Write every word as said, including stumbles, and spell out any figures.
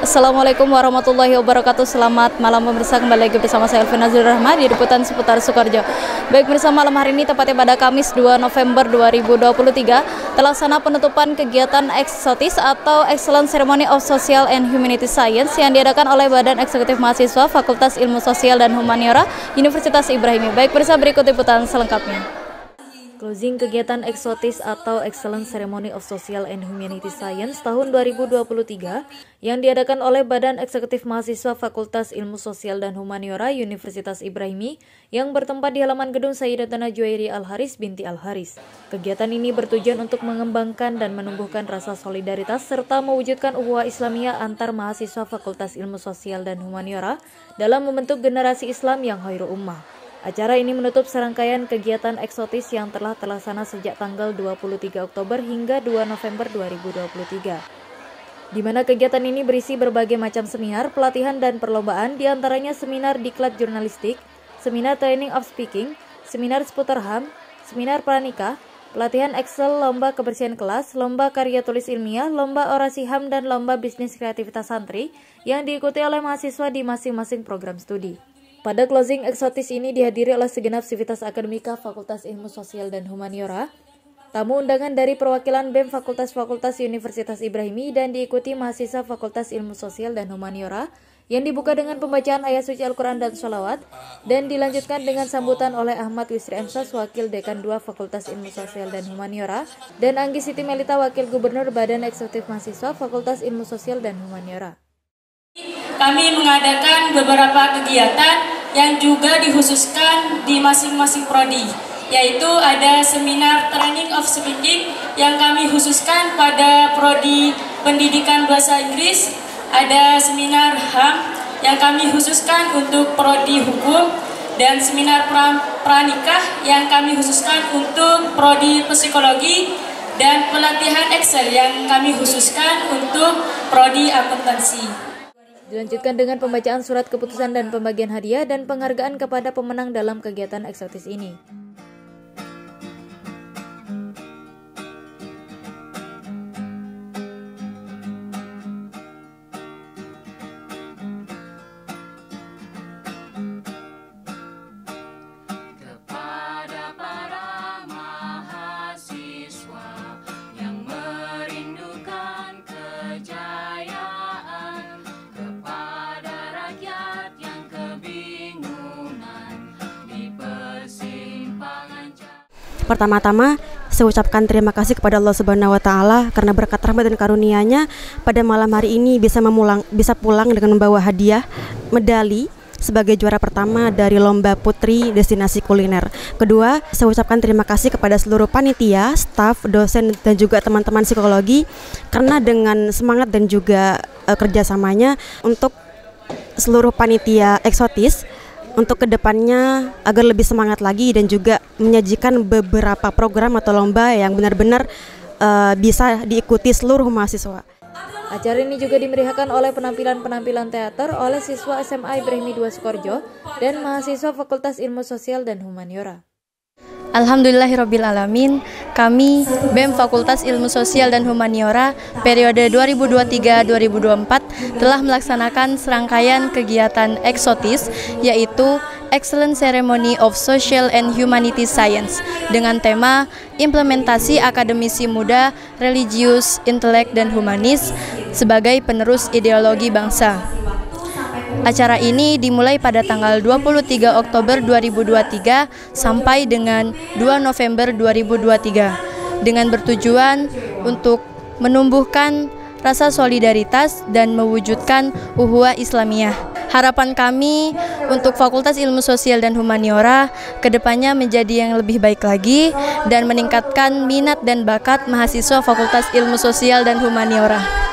Assalamualaikum warahmatullahi wabarakatuh. Selamat malam pemirsa, kembali lagi bersama saya Elvin Nazrul Rahma di liputan seputar Sukoharjo. Baik pemirsa, malam hari ini tepatnya pada Kamis dua November dua ribu dua puluh tiga terlaksana penutupan kegiatan eksotis atau Excellent Ceremony of Social and Humanity Science yang diadakan oleh Badan Eksekutif Mahasiswa Fakultas Ilmu Sosial dan Humaniora Universitas Ibrahimi. Baik pemirsa, berikut liputan selengkapnya. Closing kegiatan eksotis atau Excellent Ceremony of Social and Humanity Science tahun dua ribu dua puluh tiga yang diadakan oleh Badan Eksekutif Mahasiswa Fakultas Ilmu Sosial dan Humaniora Universitas Ibrahimi yang bertempat di halaman gedung Sayyidatuna Juwairi Al-Haris binti Al-Haris. Kegiatan ini bertujuan untuk mengembangkan dan menumbuhkan rasa solidaritas serta mewujudkan ukhuwah Islamiyah antar mahasiswa Fakultas Ilmu Sosial dan Humaniora dalam membentuk generasi Islam yang khairul ummah. Acara ini menutup serangkaian kegiatan eksotis yang telah terlaksana sejak tanggal dua puluh tiga Oktober hingga dua November dua ribu dua puluh tiga. Di mana kegiatan ini berisi berbagai macam seminar, pelatihan dan perlombaan, diantaranya seminar diklat jurnalistik, seminar training of speaking, seminar seputar H A M, seminar pranikah, pelatihan Excel, lomba kebersihan kelas, lomba karya tulis ilmiah, lomba orasi H A M dan lomba bisnis kreativitas santri yang diikuti oleh mahasiswa di masing-masing program studi. Pada closing eksotis ini dihadiri oleh segenap sivitas akademika Fakultas Ilmu Sosial dan Humaniora, tamu undangan dari perwakilan B E M Fakultas-Fakultas Universitas Ibrahimi dan diikuti mahasiswa Fakultas Ilmu Sosial dan Humaniora yang dibuka dengan pembacaan ayat suci Al-Quran dan sholawat dan dilanjutkan dengan sambutan oleh Ahmad Wisri Emsas, Wakil Dekan dua Fakultas Ilmu Sosial dan Humaniora, dan Anggi Siti Melita, Wakil Gubernur Badan Eksekutif Mahasiswa Fakultas Ilmu Sosial dan Humaniora. Kami mengadakan beberapa kegiatan yang juga dikhususkan di masing-masing prodi, yaitu ada seminar training of speaking yang kami khususkan pada prodi pendidikan bahasa Inggris, ada seminar H A M yang kami khususkan untuk prodi hukum, dan seminar pranikah yang kami khususkan untuk prodi psikologi, dan pelatihan Excel yang kami khususkan untuk prodi akuntansi. Dilanjutkan dengan pembacaan surat keputusan dan pembagian hadiah dan penghargaan kepada pemenang dalam kegiatan eksotis ini. Pertama-tama, saya ucapkan terima kasih kepada Allah Subhanahu wa Ta'ala karena berkat rahmat dan karunia-Nya pada malam hari ini bisa memulang, bisa pulang dengan membawa hadiah medali sebagai juara pertama dari Lomba Putri Destinasi Kuliner. Kedua, saya ucapkan terima kasih kepada seluruh panitia, staf, dosen, dan juga teman-teman psikologi karena dengan semangat dan juga uh, kerjasamanya untuk seluruh panitia eksotis untuk kedepannya agar lebih semangat lagi dan juga menyajikan beberapa program atau lomba yang benar-benar uh, bisa diikuti seluruh mahasiswa. Acara ini juga dimeriahkan oleh penampilan-penampilan teater oleh siswa S M A Ibrahimi dua Sukoharjo dan mahasiswa Fakultas Ilmu Sosial dan Humaniora. Alhamdulillahirrabbilalamin, kami B E M Fakultas Ilmu Sosial dan Humaniora periode dua ribu dua puluh tiga dua ribu dua puluh empat telah melaksanakan serangkaian kegiatan eksotis yaitu Excellent Ceremony of Social and Humanity Science dengan tema implementasi akademisi muda, religius, intelek, dan humanis sebagai penerus ideologi bangsa. Acara ini dimulai pada tanggal dua puluh tiga Oktober dua ribu dua puluh tiga sampai dengan dua November dua ribu dua puluh tiga dengan bertujuan untuk menumbuhkan rasa solidaritas dan mewujudkan ukhuwah Islamiyah. Harapan kami untuk Fakultas Ilmu Sosial dan Humaniora kedepannya menjadi yang lebih baik lagi dan meningkatkan minat dan bakat mahasiswa Fakultas Ilmu Sosial dan Humaniora.